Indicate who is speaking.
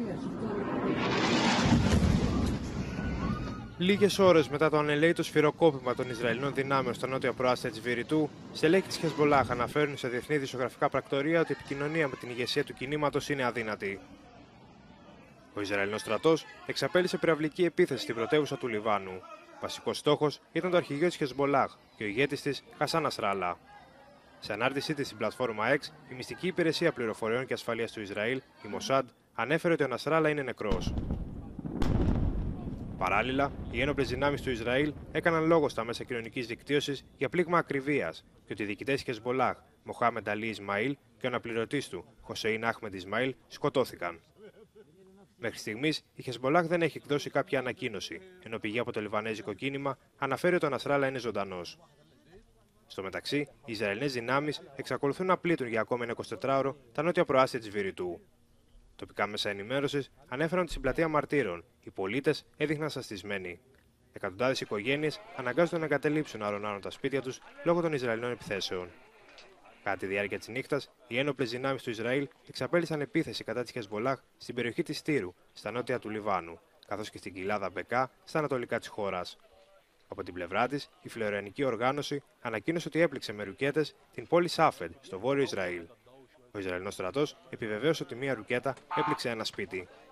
Speaker 1: Λίγες ώρες μετά το ανελαίτο σφυροκόπημα των Ισραηλινών δυνάμεων στα νότια προάστια της Βηρητού, στελέχοι της Χεσμολάχ αναφέρουν σε διεθνή δημοσιογραφικά πρακτορεία ότι η επικοινωνία με την ηγεσία του κινήματος είναι αδύνατη. Ο Ισραηλινός στρατός εξαπέλυσε πυραυλική επίθεση στην πρωτεύουσα του Λιβάνου. Βασικός στόχος ήταν το αρχηγείο της Χεσμολάχ και ο ηγέτης της Χασάν Νασράλα. Σε ανάρτησή της στην πλατφόρμα X, η μυστική υπηρεσία πληροφοριών και ασφαλείας του Ισραήλ, η Μοσάντ, ανέφερε ότι ο Νασράλα είναι νεκρός. Παράλληλα, οι ένοπλες δυνάμεις του Ισραήλ έκαναν λόγο στα μέσα κοινωνικής δικτύωσης για πλήγμα ακριβίας και ότι οι διοικητές της Χεσμολάχ, Μοχάμεντ Αλί Ισμαήλ και ο αναπληρωτής του, Χοσέιν Άχμεντ Ισμαήλ, σκοτώθηκαν. Μέχρι στιγμής, η Χεσμολάχ δεν έχει εκδώσει κάποια ανακοίνωση, ενώ πηγή από το λιβανέζικο κίνημα αναφέρει ότι ο Νασράλα είναι ζωντανός. Στο μεταξύ, οι Ισραηλινές δυνάμεις εξακολουθούν να πλήττουν για ακόμα ένα 24ωρο τα νότια προάστια της Βηρητού. Τοπικά μέσα ενημέρωσης ανέφεραν ότι στην πλατεία μαρτύρων οι πολίτες έδειχναν σαστισμένοι. Εκατοντάδες οικογένειες αναγκάζονται να εγκαταλείψουν άρον-άρον τα σπίτια τους λόγω των Ισραηλινών επιθέσεων. Κατά τη διάρκεια της νύχτας, οι ένοπλες δυνάμεις του Ισραήλ εξαπέλυσαν επίθεση κατά της Χεσμολάχ στην περιοχή της Τύρου, στα νότια του Λιβάνου, καθώς και στην κοιλάδα Μπεκά, στα ανατολικά της χώρας. Από την πλευρά της, η φλεωρεανική οργάνωση ανακοίνωσε ότι έπληξε με ρουκέτες την πόλη Σάφεντ, στο βόρειο Ισραήλ. Ο Ισραηλινός στρατός επιβεβαίωσε ότι μία ρουκέτα έπληξε ένα σπίτι.